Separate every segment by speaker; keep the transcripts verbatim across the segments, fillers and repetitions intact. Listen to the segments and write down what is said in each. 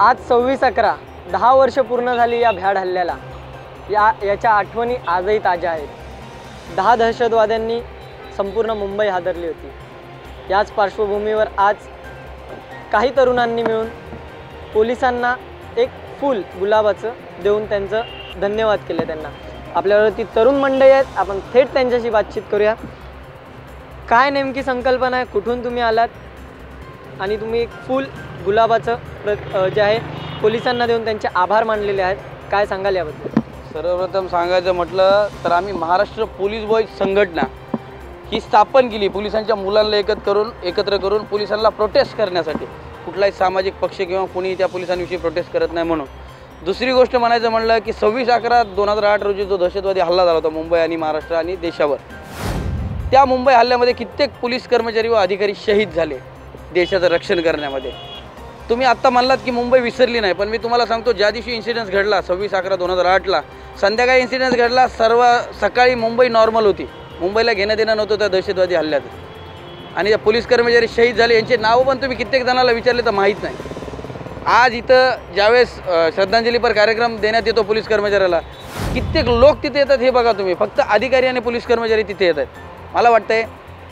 Speaker 1: आज सव्वीस अकरा दहा वर्ष पूर्ण झाली या भ्याड हल्ल्याला। या याच्या आठवणी आजही ताज्या आहेत। दहा दहशतवाद्यांनी संपूर्ण मुंबई हादरली होती। याच पार्श्वभूमीवर आज काही तरुणांनी मिळून पोलिसांना एक फूल गुलाबाचं देऊन त्यांचं धन्यवाद केले। त्यांना आपल्याबरोबर ती तरुण मंडळी आहेत, आपण थेट त्यांच्याशी बातचीत करूया। काय नेमकी संकल्पना आहे, कुठून तुम्ही आलात आणि तुम्ही एक फूल गुलाबाचं जे आहे पोलिसांना देऊन त्यांचे आभार मानलेले आहेत, काय सांगाल याबद्दल?
Speaker 2: सर्वप्रथम सांगायचं म्हटलं तर आम्ही महाराष्ट्र पोलीस बॉयज संघटना ही स्थापन केली पोलिसांच्या मुलांना एकत्र करून एकत्र करून पोलिसांना प्रोटेस्ट करण्यासाठी। कुठलाही सामाजिक पक्ष किंवा कोणी त्या पोलिसांविषयी प्रोटेस्ट करत नाही म्हणून। दुसरी गोष्ट म्हणायचं म्हणलं की सव्वीस अकरा दोन हजार आठ रोजी जो दहशतवादी हल्ला झाला होता मुंबई आणि महाराष्ट्र आणि देशावर, त्या मुंबई हल्ल्यामध्ये कित्येक पोलीस कर्मचारी व अधिकारी शहीद झाले देशाचं रक्षण करण्यामध्ये। तुम्ही आत्ता म्हणलात की मुंबई विसरली नाही, पण मी तुम्हाला सांगतो ज्या दिवशी इन्सिडेंट घडला सव्वीस अकरा दोन हजार आठला संध्याकाळी इन्सिडेंट घडला, सर्व सकाळी मुंबई नॉर्मल होती, मुंबईला घेणं देणं नव्हतं त्या दहशतवादी हल्ल्यात। आणि त्या पोलीस कर्मचारी शहीद झाले यांचे नावं पण तुम्ही कित्येक जणांना विचारले तर माहीत नाही। आज इथं ज्यावेळेस श्रद्धांजलीपर कार्यक्रम देण्यात येतो पोलीस कर्मचाऱ्याला, कित्येक लोक तिथे येतात हे बघा तुम्ही, फक्त अधिकारी आणि पोलीस कर्मचारी तिथे येत आहेत। मला वाटतंय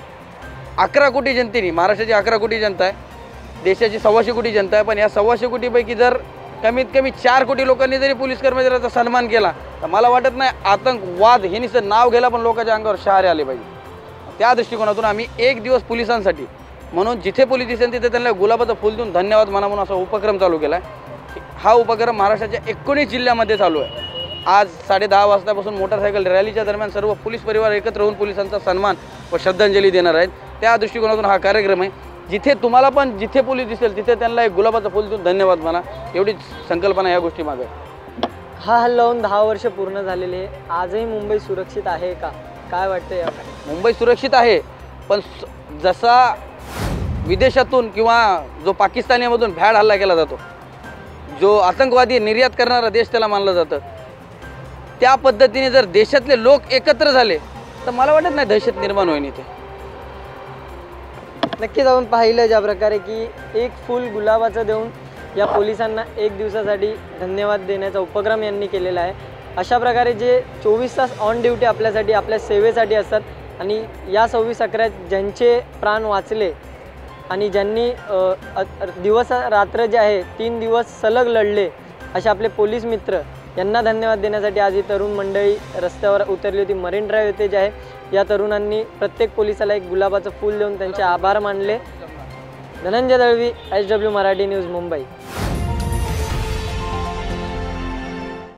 Speaker 2: अकरा कोटी जनतेने, महाराष्ट्राची अकरा कोटी जनता आहे, देशाची सव्वाशे कोटी जनता आहे, पण या सव्वाशे कोटीपैकी जर कमीत कमी चार कोटी लोकांनी जरी पोलीस कर्मचाऱ्याचा सन्मान केला तर मला वाटत नाही आतंकवाद हे नुसतं नाव घ्यायला पण लोकांच्या अंगावर शहारे आले पाहिजे। त्या दृष्टिकोनातून आम्ही एक दिवस पोलिसांसाठी म्हणून जिथे पोलीस दिसेल तिथे त्यांना गुलाबाचं फुल देऊन धन्यवाद म्हणा म्हणून असा उपक्रम चालू केला आहे। हा उपक्रम महाराष्ट्राच्या एकोणीस जिल्ह्यामध्ये चालू आहे। आज साडे दहा वाजतापासून मोटरसायकल रॅलीच्या दरम्यान सर्व पोलीस परिवार एकत्र होऊन पोलिसांचा सन्मान व श्रद्धांजली देणार आहेत। त्या दृष्टिकोनातून हा कार्यक्रम आहे। जिथे तुम्हाला पण जिथे पोलीस दिसेल तिथे त्यांना एक गुलाबाचं फुल देऊन धन्यवाद म्हणा, एवढीच संकल्पना या गोष्टी मागे।
Speaker 1: हा हल्ला होऊन दहा वर्ष पूर्ण झालेले आहे, आजही मुंबई सुरक्षित आहे का, काय वाटतं या?
Speaker 2: मुंबई सुरक्षित आहे, पण जसा विदेशातून किंवा जो पाकिस्तानीमधून भ्याड हल्ला केला जातो, जो आतंकवादी निर्यात करणारा देश त्याला मानलं जातं, त्या पद्धतीने जर देशातले लोक एकत्र झाले तर मला वाटत नाही दहशत निर्माण होईल इथे।
Speaker 1: नक्कीच आपण पाहिलं ज्या प्रकारे की एक फूल गुलाबाचं देऊन या पोलिसांना एक दिवसासाठी धन्यवाद देण्याचा उपक्रम यांनी केलेला आहे। अशा प्रकारे जे चोवीस तास ऑन ड्युटी आपल्यासाठी आपल्या सेवेसाठी असतात आणि या सव्वीस अकरा ज्यांचे प्राण वाचले आणि ज्यांनी दिवस रात्र जे आहे तीन दिवस सलग लढले असे आपले पोलीस मित्र, यांना धन्यवाद देण्यासाठी आज ही तरुण मंडळी रस्त्यावर उतरली होती। मरीन ड्राईव्ह येथे जे आहे या तरुणांनी प्रत्येक पोलिसाला एक गुलाबाचं फूल देऊन त्यांचे आभार मानले। Dhananjay Dalvi, H W Marathi news, Mumbai.